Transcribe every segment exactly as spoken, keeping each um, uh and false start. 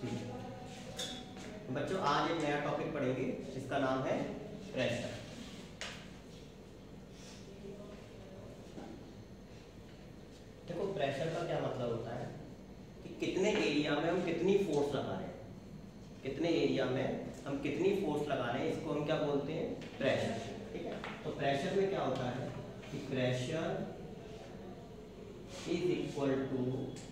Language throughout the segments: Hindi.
बच्चों आज एक नया टॉपिक पढ़ेंगे, इसका नाम है प्रेशर। देखो प्रेशर का क्या मतलब होता है कि कितने एरिया में हम कितनी फोर्स लगा रहे हैं, कितने एरिया में हम कितनी फोर्स लगा रहे हैं, इसको हम क्या बोलते हैं, प्रेशर। ठीक है, तो प्रेशर में क्या होता है कि pressure is equal to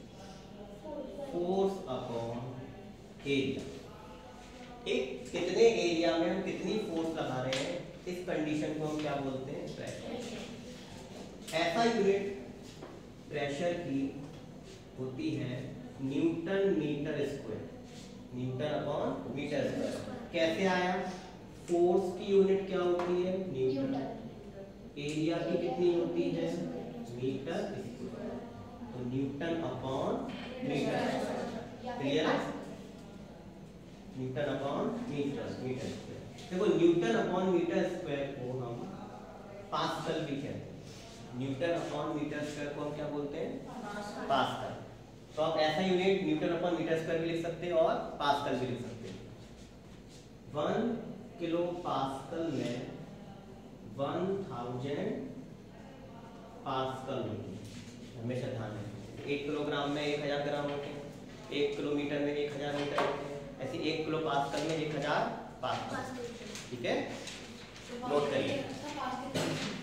force upon area. एक कितने एरिया में हम कितनी फोर्स लगा रहे हैं, इस कंडीशन को हम क्या बोलते हैं, प्रेशर। ऐसा यूनिट प्रेशर की होती है newton metre square, newton upon metre square. कैसे आया, फोर्स की यूनिट क्या होती है, न्यूटन, एरिया की कितनी होती है, मीटर स्क्वायर, तो न्यूटन अपॉन मीटर। क्लियर है, newton upon metre metre square. देखो न्यूटन अपॉन मीटर स्क्वायर को हम पास्कल भी कहते हैं। न्यूटन अपॉन मीटर स्क्वायर को हम क्या बोलते हैं, पास्कल। तो आप ऐसा unit newton upon metre square भी लिख सकते हैं और पास्कल भी लिख सकते हैं। वन किलो पास्कल में वन थाउजेंड पास्कल होती है, हमेशा ध्यान रखें। एक किलोग्राम में एक हजार ग्राम होते हैं, एक किलोमीटर में एक हजार मीटर होते हैं, ऐसे एक किलो पास्कल में एक हजार पास्कल। ठीक है, नोट करिए।